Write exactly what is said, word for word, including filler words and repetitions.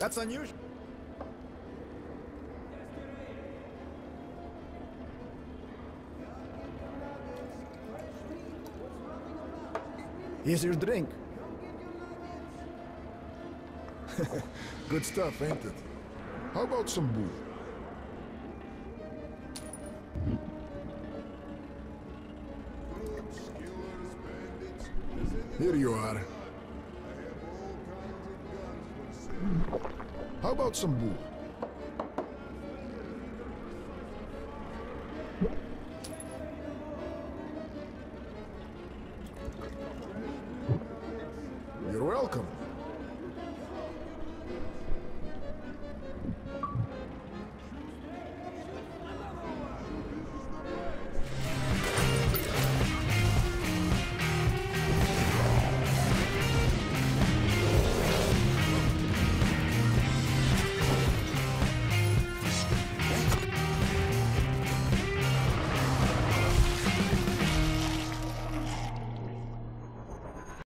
That's unusual. Here's your drink. Good stuff, ain't it? How about some boo? Here you are. How about some boo?